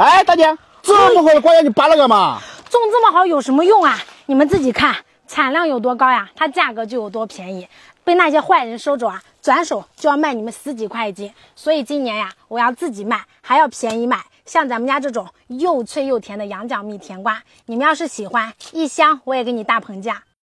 哎，大姐，这么好的瓜秧你拔了干嘛？ 种这么好有什么用啊？你们自己看，产量有多高呀，它价格就有多便宜。被那些坏人收走啊，转手就要卖你们10几块一斤。所以今年呀，我要自己卖，还要便宜卖。像咱们家这种又脆又甜的羊角蜜甜瓜，你们要是喜欢，1箱我也给你大棚价。